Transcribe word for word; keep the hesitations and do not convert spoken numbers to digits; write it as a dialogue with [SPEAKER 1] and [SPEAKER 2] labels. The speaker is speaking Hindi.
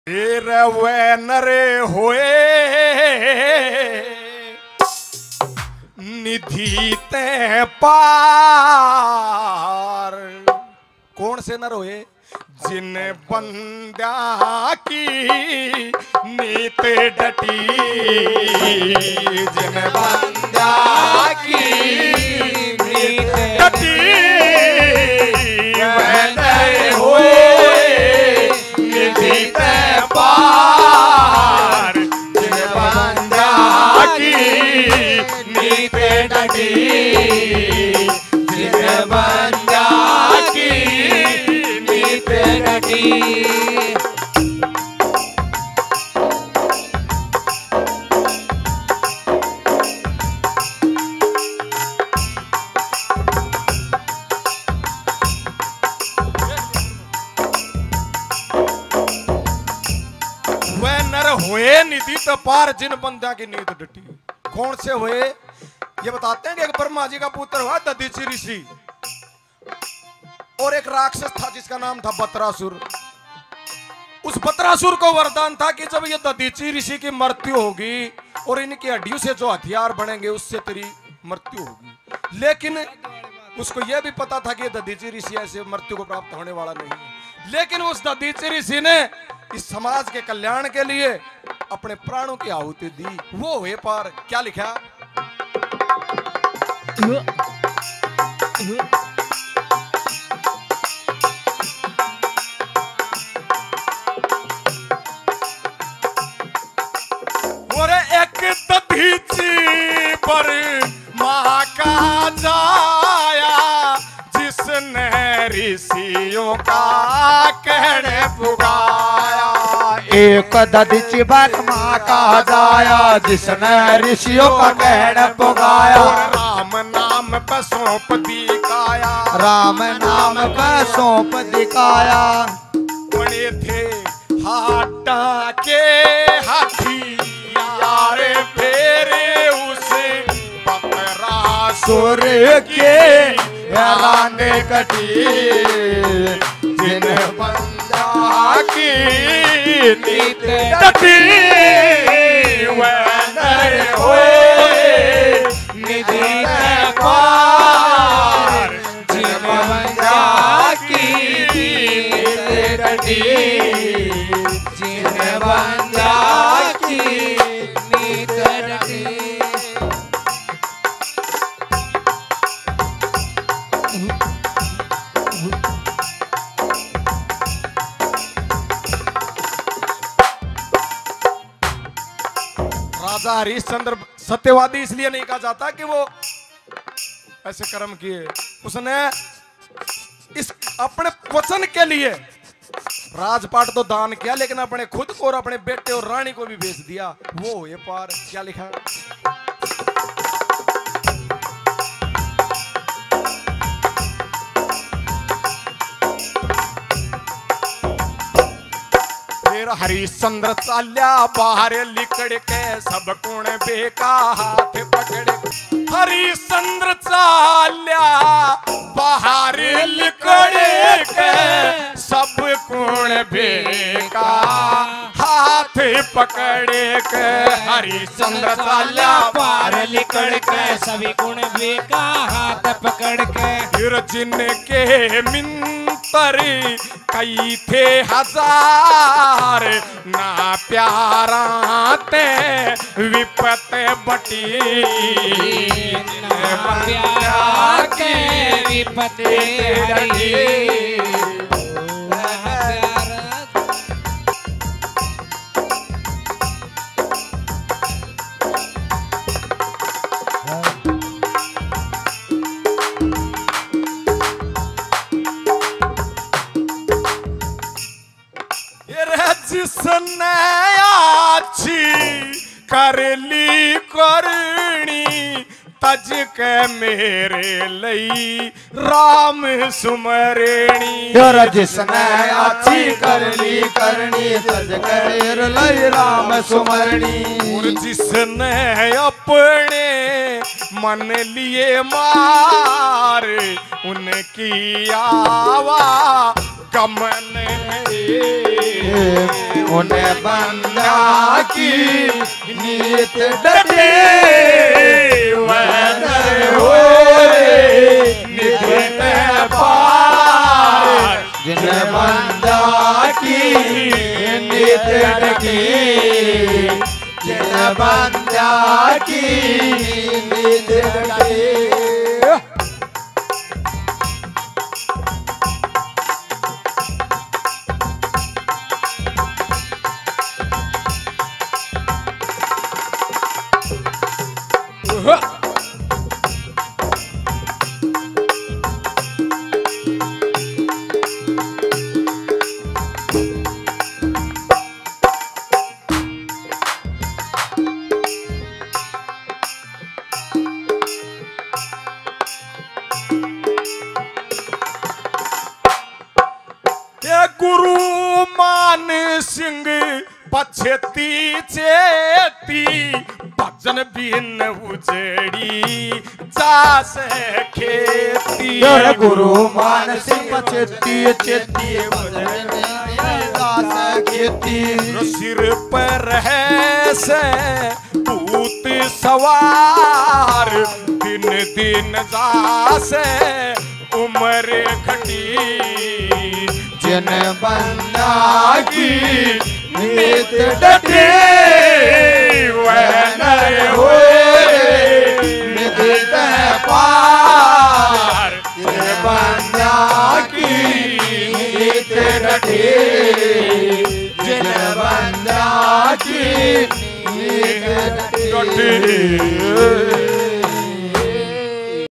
[SPEAKER 1] फिर वे नरे होए निधि ते पार। कौन से नर होए? जिन बंदा की नीत डटी, जिन बंदा की नीत डटी वे नरे होए निधि ते पार। जिन बंदा की नीत डटी, जिन बंदा की नीत डटी। हुए निधि तो पार जिन बंदा की नीत डटी। कौन से हुए? ये बताते हैं कि एक ब्रह्मा जी का पुत्र हुआ दधीचि ऋषि, और एक राक्षस था जिसका नाम था बत्रासुर। उस बत्रासुर को वरदान था कि जब ये दधीचि ऋषि की मृत्यु होगी और इनकी हड्डियों से जो हथियार बनेंगे उससे तेरी मृत्यु होगी। लेकिन उसको यह भी पता था कि दधीचि ऋषि ऐसे मृत्यु को प्राप्त होने वाला नहीं है। लेकिन उस दधीचि ऋषि ने इस समाज के कल्याण के लिए अपने प्राणों की आहुति दी। वो हुए पार। क्या लिखा? और एक दधीचि पर माँ का जाया, जिसने ऋषियों का कहने पुकारा।
[SPEAKER 2] एक दधीचि पर माँ का जाया, जिसने ऋषियों का कहने पुकारा।
[SPEAKER 1] राम नाम पे सौंप दिखाया,
[SPEAKER 2] राम नाम पे सौंप दिखाया।
[SPEAKER 1] बड़े थे हाटा के हाथी यारे फेरे उसे बत्रासुर के हैरान कटी। जिन बंदा की नीत डटी वे नर होए निधि ते पार। जिन बंदा की नीत डटी, जिन बंदा की नीत डटी। राजा हरिश्चंद्र सत्यवादी इसलिए नहीं कहा जाता कि वो ऐसे कर्म किए। उसने इस अपने वचन के लिए राजपाट तो दान किया, लेकिन अपने खुद को और अपने बेटे और रानी को भी बेच दिया। वो ये पार। क्या लिखा? हरिश्चंद्र चाल्या बाहर लिकड़ के सब कुण बेका हाथ पकड़। हरिश्चंद्र चाल्या बाहर लिकड़ के सब कुण बेका हाथ पकड़ के। हरिश्चंद्र चाल्या
[SPEAKER 3] बाहर लिकड़ के सभी कुण बेका हाथ पकड़ के।
[SPEAKER 1] फिर जिनके मिंतर कई थे हजार, ना प्यारा ते विपत बटी।
[SPEAKER 3] प्यार के विपत हरी।
[SPEAKER 1] जिसने अच्छी कर ली करनी, तज के मेरे लई राम सुमरणी।
[SPEAKER 2] जिसने अच्छी कर ली करनी, तज के मेरे लई राम सुमरणी।
[SPEAKER 1] और जिसने अपने मन लिए मार, उनकी आवा गमन में
[SPEAKER 2] उन्हें बंदा की नीत डटे वह नर हो नित पार जिन्हें बंदा की नीत डटे जिन्हें बंदा की नीत डटे।
[SPEAKER 1] गुरु मान सिंह पछेती चेती भजन बिन उजड़ी जास खेती।
[SPEAKER 2] गुरु मान सिंह पछेती चेती भजन जास खेती।
[SPEAKER 1] सिर पर है से भूत सवार दिन दिन जासे उम्र घटी
[SPEAKER 2] जिन बंदा की नीत डटे वह नर होए नित पार जिन बंदा की नीत डटे जिन बंदा की नीत डटे।